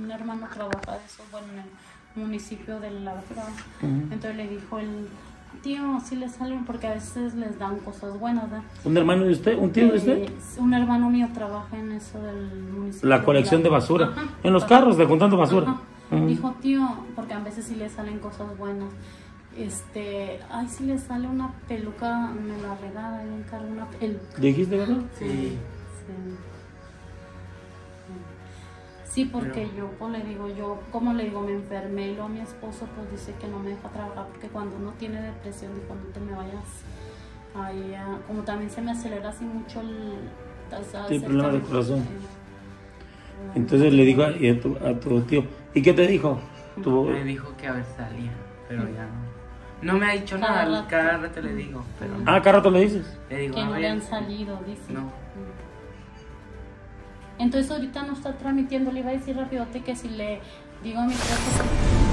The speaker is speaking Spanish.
un hermano trabaja de eso, bueno, en el municipio de La Verdad. Entonces le dijo el tío, sí le salen porque a veces les dan cosas buenas, ¿verdad? ¿Un hermano de usted? ¿Un tío de usted? Un hermano mío trabaja en eso del municipio. La colección de basura. Ajá. En los carros, de contando basura. Dijo, tío, porque a veces sí le salen cosas buenas. Ay, si le sale una peluca, me la regala, le encargo una peluca. ¿Dijiste, verdad? Sí. Sí, porque yo, pues le digo, como le digo, me enfermé y luego mi esposo pues dice que no me deja trabajar porque cuando uno tiene depresión, dijo, no te me vayas ahí, como también se me acelera así mucho el problema del corazón. Entonces le dijo a tu tío, ¿y qué te dijo? Me dijo que a ver salía, pero ya no. No me ha dicho nada, cada rato le digo, pero no. ¿Cada rato le dices? Le digo, que no le han salido, dice. No. Entonces ahorita no está transmitiendo, le iba a decir rapidote que si le digo a mi esposo